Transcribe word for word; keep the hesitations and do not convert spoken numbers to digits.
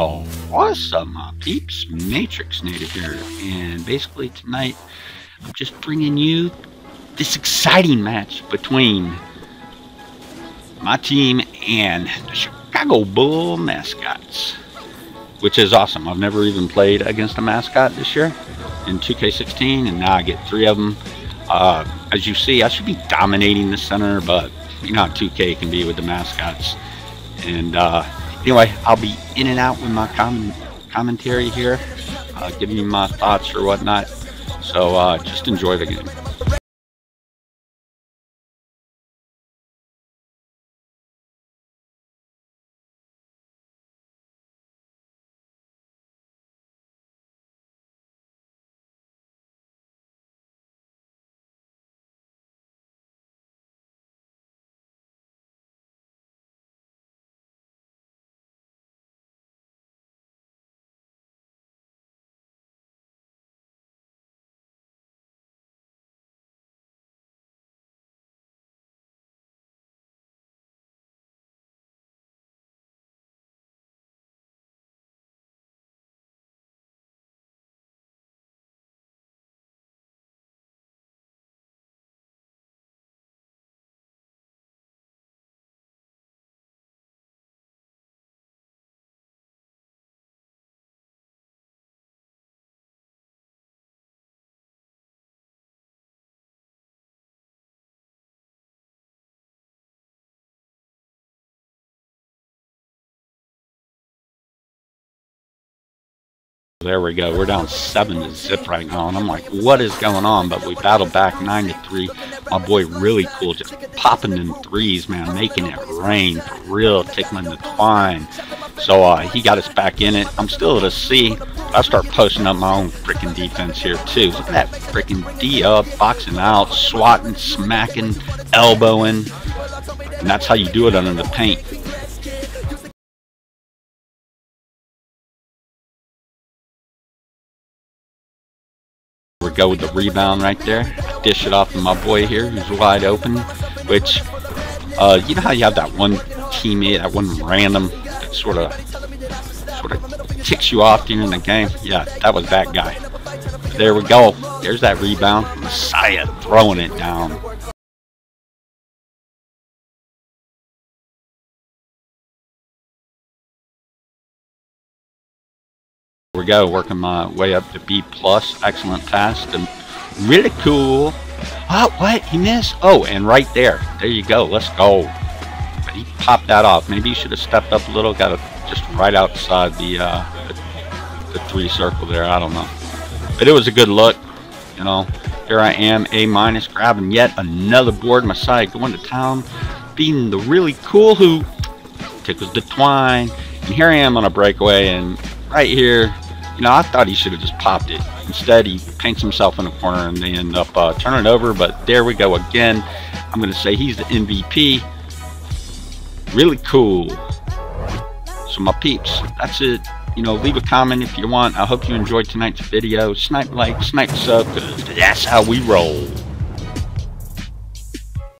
So, what's up, my peeps? Matrix Native here, and basically tonight I'm just bringing you this exciting match between my team and the Chicago Bull mascots, which is awesome. I've never even played against a mascot this year in two K sixteen, and now I get three of them. Uh, as you see, I should be dominating the center, but you know how two K can be with the mascots. And uh, anyway, I'll be in and out with my com commentary here, uh, giving you my thoughts or whatnot. So uh, just enjoy the game. There we go. We're down seven to zip right now, and I'm like, what is going on? But we battled back nine to three. My boy, really cool, just popping in threes, man, making it rain for real, tickling the twine. So uh, he got us back in it. I'm still at a C. I start posting up my own freaking defense here too. Look at that freaking D up, boxing out, swatting, smacking, elbowing, and that's how you do it under the paint. We go with the rebound right there. Dish it off to my boy here, who's wide open. Which, uh, you know how you have that one teammate, that one random that sort of, sort of ticks you off during the game? Yeah, that was that guy. There we go. There's that rebound. Messiah throwing it down. Here we go, working my way up to B plus. Excellent pass to really cool. Oh, what? He missed? Oh, and right there. There you go. Let's go. But he popped that off. Maybe he should have stepped up a little. Got it just right outside the, uh, the the three circle there. I don't know. But it was a good look. You know, here I am, A minus, grabbing yet another board. Messiah going to town, beating the really cool who tickles the twine. And here I am on a breakaway, and right here, you know, I thought he should have just popped it. Instead, he paints himself in a corner, and they end up uh, turning it over. But there we go again. I'm going to say he's the M V P. Really cool. So my peeps, that's it. You know, leave a comment if you want. I hope you enjoyed tonight's video. Snipe like, snipe sub, because that's how we roll.